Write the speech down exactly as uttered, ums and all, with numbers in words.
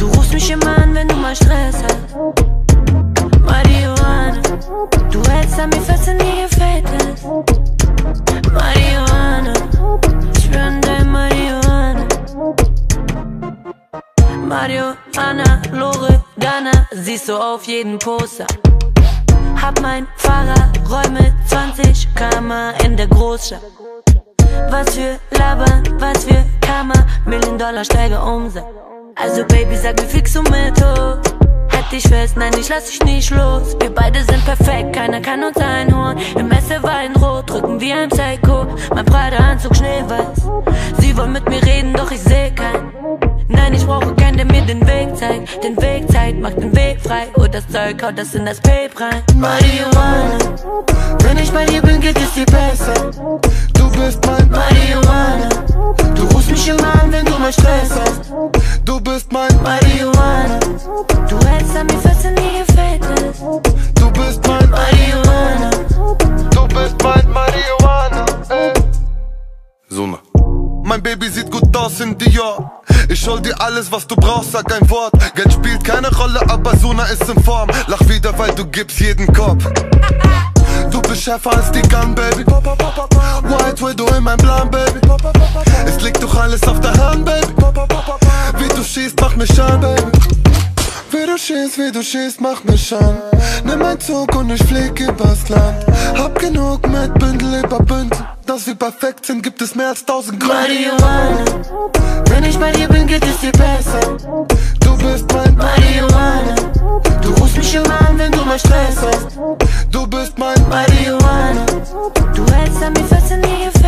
Du rufst mich immer an, wenn du mal Stress hast. Marihuana, du hältst an mir fest, wenn dir gefällt es. Marihuana, ich bin dein Marihuana. Marihuana, Loredana, siehst du auf jeden Poster. Hab mein Fahrer, Räume zwanzig Kilometer in der Großstadt. Was für Labern, was für Kammer, Million Dollar Steiger Umsatz. Also Baby, sag mir fix und mit hoch. Halt dich fest, nein, ich lass dich nicht los. Wir beide sind perfekt, keiner kann uns einholen. Im Messer Weinrot, drücken wie ein Psycho. Mein Prada-Anzug schneeweiß. Sie wollen mit mir reden, doch ich seh keinen. Nein, ich brauche keinen, der mir den Weg zeigt. Den Weg zeigt, macht den Weg frei. Hol das Zeug, haut das in das Pape rein. Marihuana, wenn ich bei dir bin, geht es dir besser. Du bist mein Marihuana, du rufst mich immer an, wenn du mal Stress hast. Du bist mein Marihuana, du hältst an mir fest, wenn dir gefällt es. Du bist mein Marihuana, Du bist mein Marihuana, ey. Suna. Mein Baby sieht gut aus in Dior. Ich hol dir alles, was du brauchst, sag ein Wort. Geld spielt keine Rolle, aber Suna ist in Form. Lach wieder, weil du gibst jeden Kopf. Du bist schärfer als die Gun, Baby. White Widow in mein Plan, Baby. Es liegt doch alles auf der Hand, Baby. Wie du schießt, mach mich an, Baby. Wie du schießt, wie du schießt, mach mich an. Nimm ein Zug und ich flieg übers Land. Hab genug mit Bündel über Bündel. Dass wir perfekt sind, gibt es mehr als tausend Gründe. Marihuana, wenn ich bei dir bin, geht es dir besser. Du bist mein Marihuana, du rufst mich immer an, wenn du mal Stress hast. Du bist mein Marihuana, du hältst an mir fest, wenn dir gefällt.